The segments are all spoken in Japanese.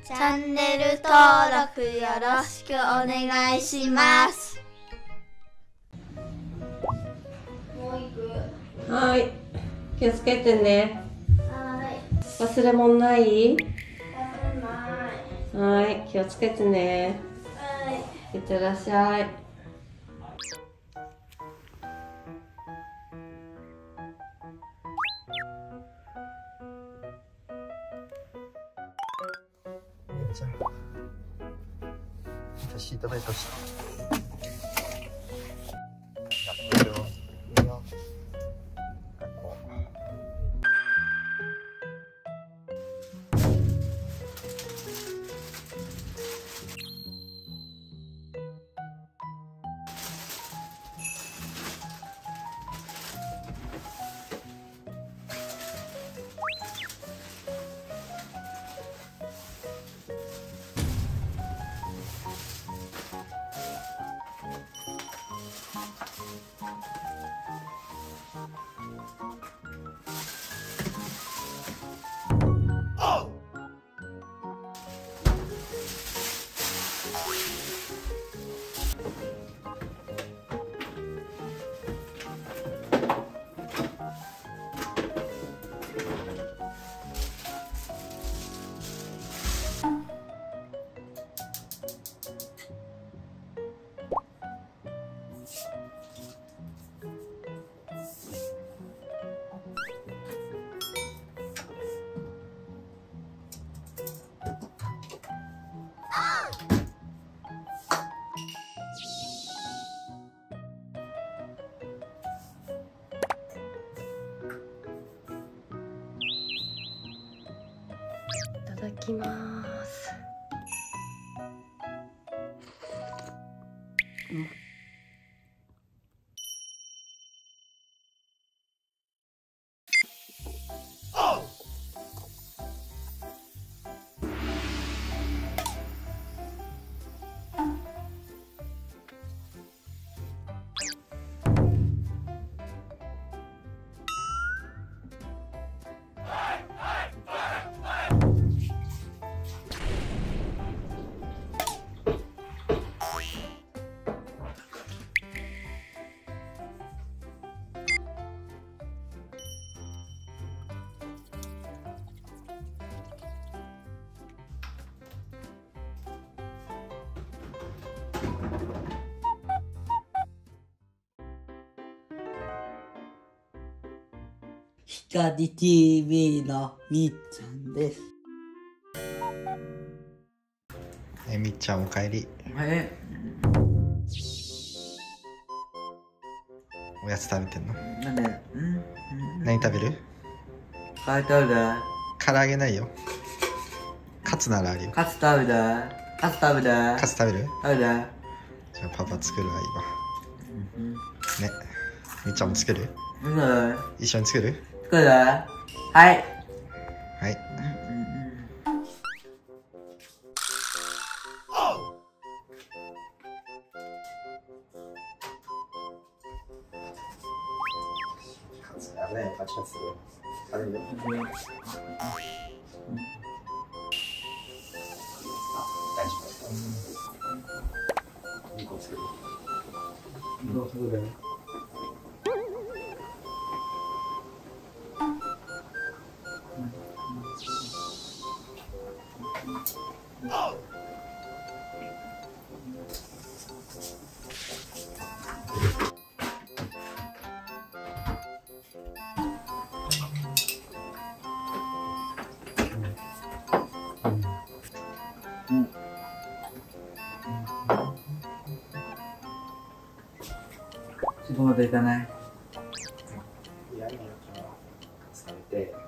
チャンネル登録よろしくお願いします。もう行く。 はい。気をつけてね。 はい。 忘れ物ない？ 忘れない。 はい。気をつけてね。 はい。 いってらっしゃい。 じゃあシートベルトして。やってるよ。いいよ。こう。 いただきます。 光 TV のみっちゃんです。 みっちゃんおかえり。おやつ食べてんの？ なんで、 何食べる？ カツ食べた。 唐揚げないよ。カツならあるよ。 カツ食べた。カツ食べた。 カツ食べる？ 食べた。 じゃあパパ作るわ今。ね。みっちゃんも作る？一緒に作る？ 作る？はい。 はい。危ないよ、パチパチするよ。食べるよ。大丈夫。2個作る。 どうする？仕事行かない？ いや、今のから疲れて、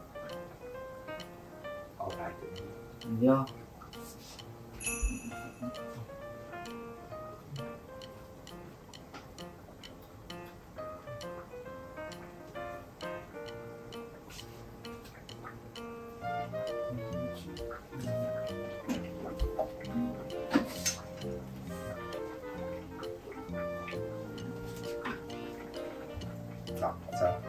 顔が開いてる。 いいよ。 あ、じゃあ。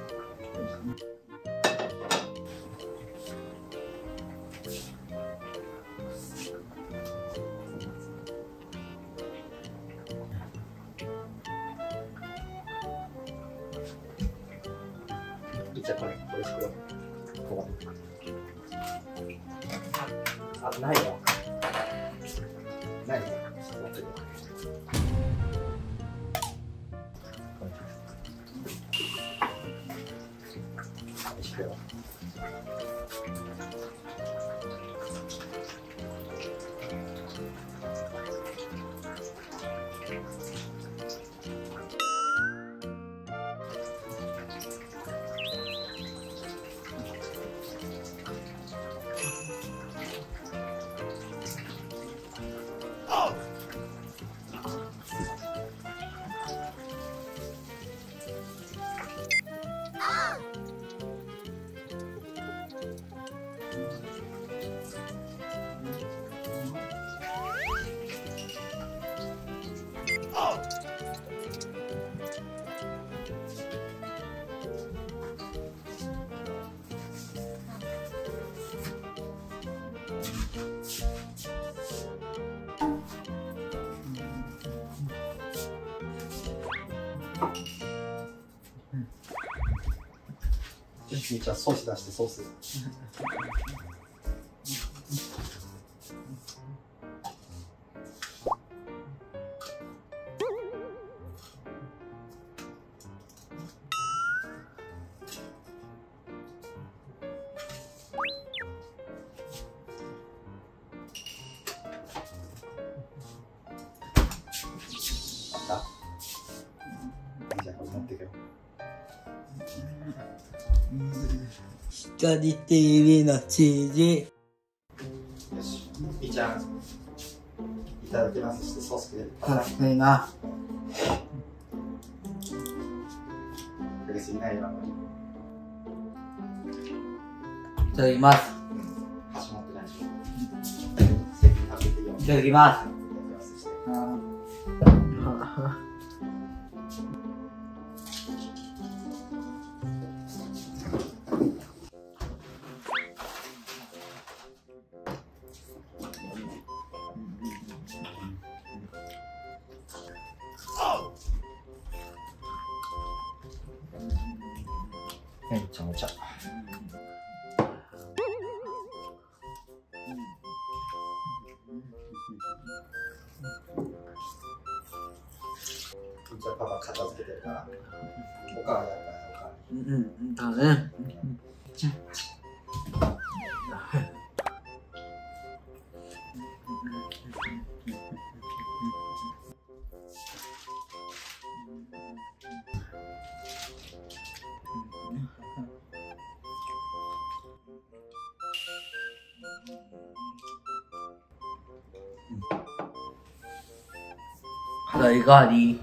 じゃあこれ作ろう。ここ。あ、ないわ。ないわ。ちょっと待って。じゃあソース出してソース。じゃあこれ持っていくよ。 光 TV のチーズ。 よし、みーちゃん、いただきますしてソースくれる。 辛いな。 かけすぎないよ。 いただきます。 箸持ってないでしょ。席食べていいよ。 いただきます。 いただきますして。めちゃめちゃ。じゃあパパ片付けてるから。おかわりやったらおかわり。 だね。いかわり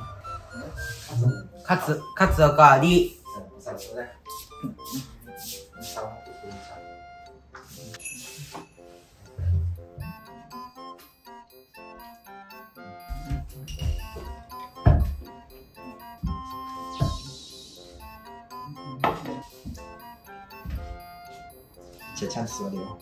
カツおかわり。 じゃあちゃんと座るよ。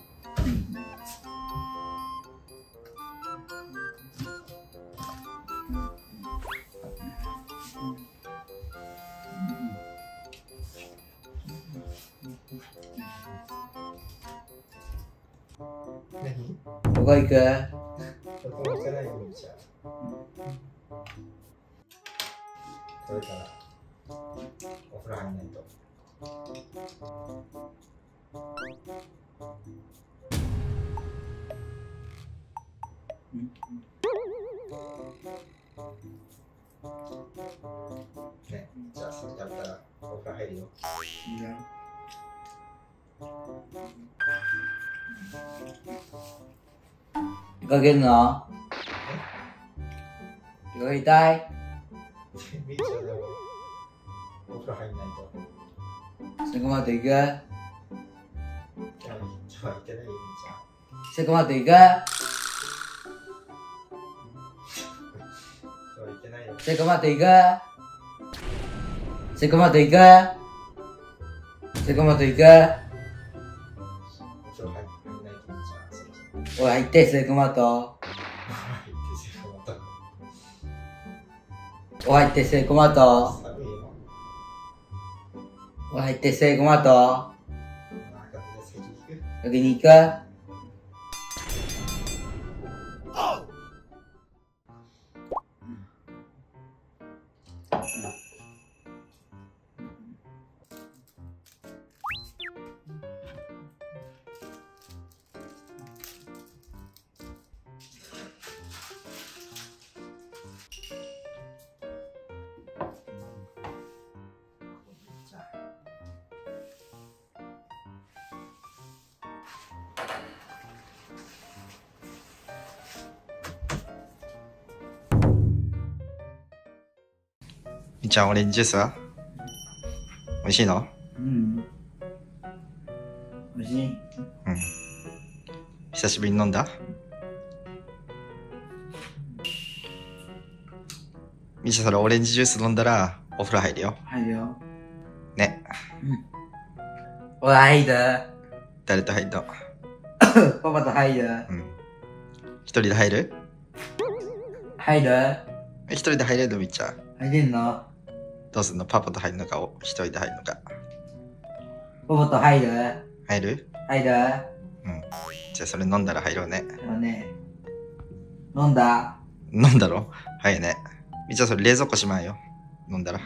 どこ行く？ どこも行かないよ、みーちゃん。それからお風呂入んないと。ね、じゃあそれやったらお風呂入るよ。 出かけるの？出かけたい？ みーちゃんでもお風呂入んないと。 そこまで行く？ じゃあ行ってないよ、みーちゃん。 そこまで行く？ 行ってないよ。 そこまで行く？そこまで行く？そこまで行く？ お風呂入んないと、みーちゃん。 おい、入ってセコマト。おい、入ってセコマト。 入ってセイコマト。焼肉。 みーちゃん、オレンジジュースは美味しいの？ うん。美味しい。 うん。久しぶりに飲んだ？みーちゃん、それオレンジジュース飲んだらお風呂入るよ。 入るよ。 ね。 うん。俺入る。 誰と入るの？ パパと入る。 うん。一人で入る？ 入る。 一人で入れるの？みーちゃん。 入れんの？ どうすんの？パパと入るのか、一人で入るのか。 パパと入る。 入る？ 入る。 うん。じゃあそれ飲んだら入ろうね。 そうね。飲んだ？ 飲んだろ？はいね。みーちゃん、それ冷蔵庫しまうよ。飲んだら。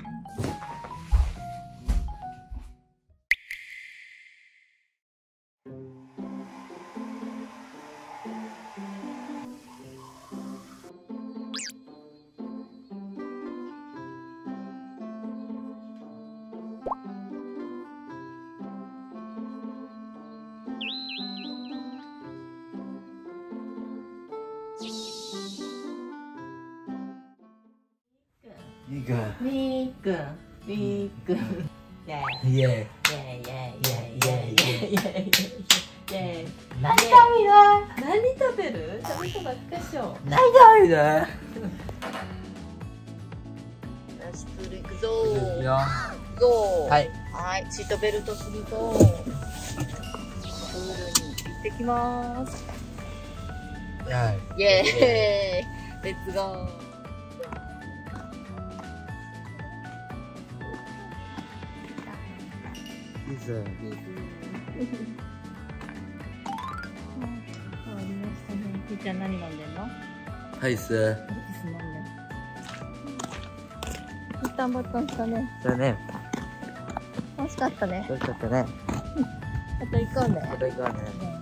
いいか。 みーくん、みーくん。イェーイ。 イエーイ。 イェーイイェーイイェーイイェーイイェーイイェーイ。 何食べる？ 何食べる？食べたばっかしょ。 何食べる？ よし、プール行くぞー。 よ。 ぞー。 はい。 はい、シートベルトするぞー。プールに行ってきまーす。 はい。 イェーイ。レッツゴー。 いいぞ。 みーちゃん何飲んでんの？ はいっす。 アイス飲んでんの。一旦バットンしたね。 だね。 楽しかったね。 楽しかったね。 あと行こうね。 また行こうね。